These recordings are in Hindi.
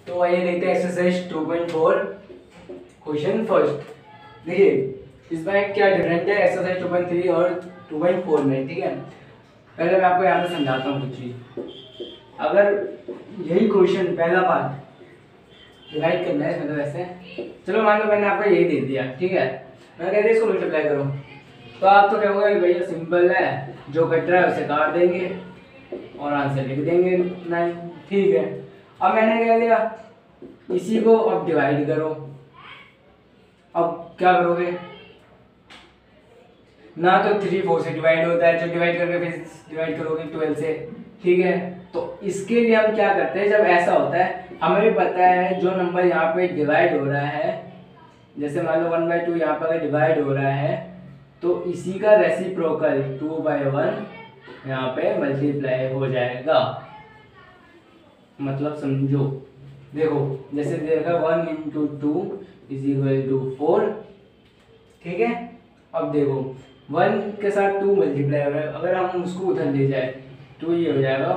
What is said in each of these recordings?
तो आइए देखते हैं एक्सरसाइज 2.4 क्वेश्चन फर्स्ट। देखिए इसमें क्या डिफरेंट है एक्सरसाइज 2.3 और 2.4 में, ठीक है। पहले मैं आपको यहाँ पे समझाता हूँ कुछ चीज। अगर यही क्वेश्चन पहला पार्ट डिवाइड करना है मतलब ऐसे, चलो मान लो मैंने आपको यही दे दिया, ठीक है। मैंने कह दिया इसको मल्टीप्लाई करो, तो आप तो कहोगे कि भैया सिंपल है, जो कट रहा है उसे काट देंगे और आंसर लिख देंगे 9, ठीक है। अब मैंने कह दिया इसी को अब डिवाइड करो। अब क्या करोगे ना, तो 3 4 से डिवाइड होता है, जो डिवाइड करके फिर डिवाइड करोगे 12 से, ठीक है। तो इसके लिए हम क्या करते हैं, जब ऐसा होता है हमें भी पता है जो नंबर यहाँ पे डिवाइड हो रहा है, जैसे मान लो 1/2 यहाँ पर डिवाइड हो रहा है, तो इसी का रेसिप्रोकल 2/1 यहाँ पे मल्टीप्लाई हो जाएगा। मतलब समझो, देखो जैसे देखा 1 × 2 = 4, ठीक है। अब देखो 1 के साथ 2 मल्टीप्लाई हो रहा है, अगर हम उसको उधर ले जाए तो ये हो जाएगा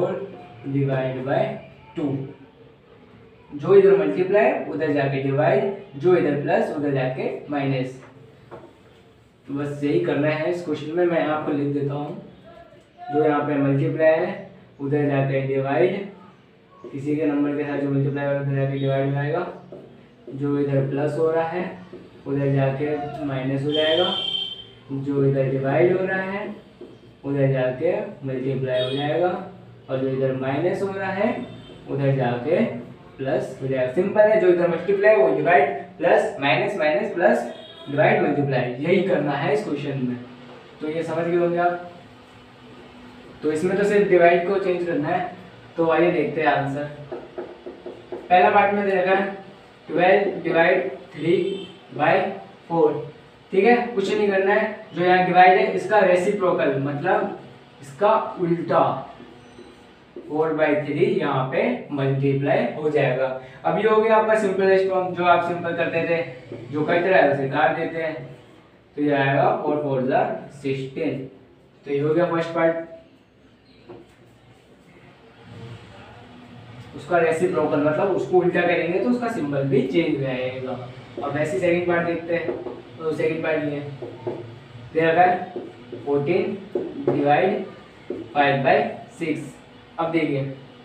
4/2। जो इधर मल्टीप्लाई उधर जाके डिवाइड, जो इधर प्लस उधर जाके माइनस। तो बस यही करना है इस क्वेश्चन में। मैं आपको लिख देता हूँ, जो यहाँ पे मल्टीप्लाई है उधर जाके डिवाइड, किसी के नंबर के साथ जो मल्टीप्लाई हो रहा है उधर जाके डिवाइड हो जाएगा, जो इधर प्लस हो रहा है उधर जाके माइनस हो जाएगा, जो इधर डिवाइड हो रहा है उधर जाके मल्टीप्लाई हो जाएगा, और जो इधर माइनस हो रहा है उधर जाके प्लस हो जाएगा। सिंपल है, जो इधर मल्टीप्लाई वो divide, plus minus minus plus divide multiply, यही करना है इस क्वेश्चन में। तो ये समझ गए होंगे आप। तो इसमें तो सिर्फ डिवाइड को चेंज करना है। तो आइए देखते हैं आंसर। पहला पार्ट में दे रखा है 12 डिवाइड 3/4, ठीक है। कुछ नहीं करना है, जो यहाँ डिवाइड है इसका रेसिप्रोकल मतलब इसका उल्टा 4/3 यहाँ पे मल्टीप्लाई हो जाएगा। अब ये हो गया आपका सिंपलेस्ट फॉर्म, जो आप सिंपल करते थे, जो कट रहा है उसे काट देते हैं, तो ये आएगा 4 4 16। तो ये हो गया फर्स्ट पार्ट। उसका रेसिप्रोकल मतलब उसको उल्टा करेंगे तो उसका सिंबल भी चेंज हो जाएगा। अब वैसे सेकंड पार्ट देखते हैं। तो सेकंड पार्ट ये दे रखा है 14 डिवाइड 5/6। अब देखिए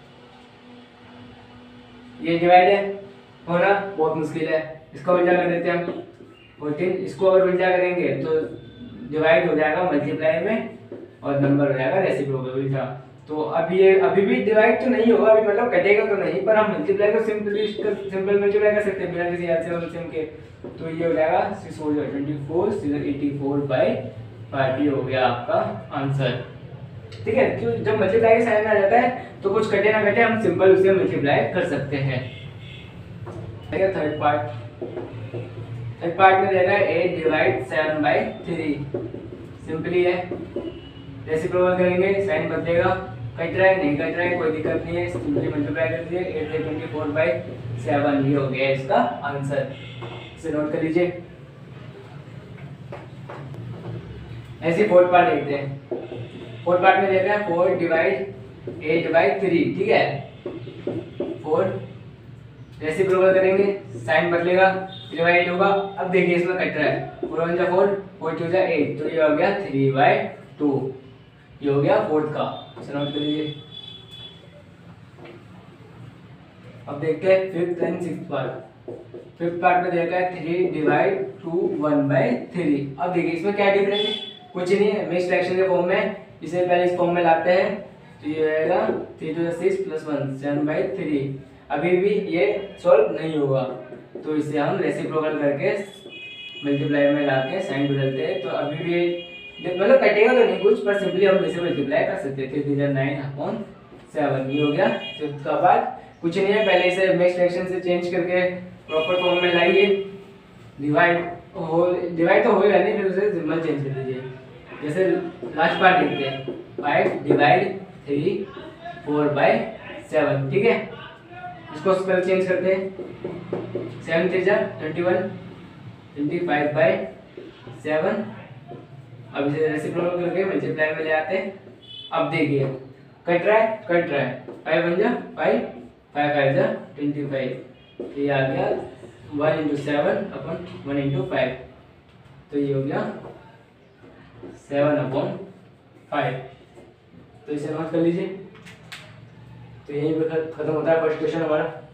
ये डिवाइड है होना बहुत मुश्किल है, इसका उल्टा कर देते हैं हम 14। इसको अगर उल्टा करेंगे तो डिवाइड हो जाएगा मल्टीप्लाई में और नंबर हो जाएगा रेसिप्रोकल उल्टा। तो अब ये अभी भी डिवाइड तो नहीं होगा, अभी मतलब कटेगा तो नहीं, पर हम मल्टीप्लाई को सिंपल मल्टीप्लाई कर सकते हैं बिना किसी एलसीएम के। तो ये हो जाएगा 6 हो जाएगा 24, 84/40 हो गया आपका आंसर, ठीक है। क्यों, जब मल्टीप्लाई के साइन में आ जाता है तो कुछ कटे ना कटे हम सिंपल उसे मल्टीप्लाई कर सकते हैं। थर्ड पार्ट में देगा 8 डिवाइड 7/3। सिंपली है, रेसिप्रोकल करेंगे, साइन बदलेगा, कट रहा है नहीं कट रहा है कोई दिक्कत नहीं है, सिंपली मल्टीप्लाई कर दीजिए। 8 से 24/7 ये हो गया इसका आंसर। इसे नोट कर लीजिए। ऐसे फोर्थ पार्ट देखते हैं। फोर्थ पार्ट में देखा है 4 डिवाइड 8/3, ठीक है। 4 रेसिप्रोकल करेंगे, साइन बदलेगा, डिवाइड होगा। अब देखिए इसमें कट रहा है, 4 1 जा 4, 4 2 जा 8, तो ये हो गया 3/2। ये हो गया फोर्थ का, इसे नोट कर लीजिए। अब देखते हैं fifth and sixth part. Fifth part में देखा है 3 डिवाइड 2 1/3। अब देखिए इसमें क्या डिफरेंस है, कुछ नहीं है, मिक्स्ड फ्रैक्शन के फॉर्म में, इसे पहले इस फॉर्म में लाते हैं तो ये आएगा 3 2 6 + 1 7/3। अभी भी ये सॉल्व नहीं होगा, तो इसे हम रेसिप्रोकल करके मल्टीप्लाई में लाके साइन बदलते हैं, तो अभी भी मतलब कटेगा तो नहीं कुछ, पर सिंपली हम इसे मल्टीप्लाई कर सकते थे। 9/7 ये हो गया। फिफ्थ का बाद कुछ नहीं है, पहले इसे मिक्स्ड फ्रैक्शन से चेंज करके प्रॉपर फॉर्म में लाइए। डिवाइड तो होगा नहीं, फिर उसे सिंबल चेंज कर दीजिए। जैसे लास्ट पार्ट देखते हैं 5 डिवाइड 3 4/7, ठीक है। इसको स्पेल चेंज करते हैं। 7 3 जा 21, 25/7। अब इसे रेसिप्रोकल करके मल्टीप्लाई में ले आते हैं। अब देखिए कट रहा है 5 1 जा 5, 5 5 जा 25, ये आ गया 1 इंटू 7 अपन 1 इंटू 5, तो ये हो गया 7/5। तो इसे नोट कर लीजिए। तो यहीं पे खत्म होता है फर्स्ट क्वेश्चन हमारा।